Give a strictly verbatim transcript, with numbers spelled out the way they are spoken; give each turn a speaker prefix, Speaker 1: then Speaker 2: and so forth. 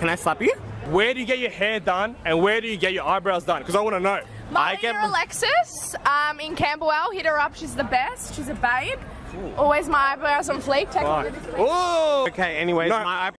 Speaker 1: can I slap you?
Speaker 2: Where do you get your hair done and where do you get your eyebrows done? Because I want to know.
Speaker 3: My
Speaker 1: I get
Speaker 3: leader, Alexis, um, in Camberwell. Hit her up. She's the best. She's a babe. Always my eyebrows on fleek. Take
Speaker 2: Right.
Speaker 3: a look at this.
Speaker 2: Oh!
Speaker 1: Okay, anyways,
Speaker 2: No.
Speaker 1: my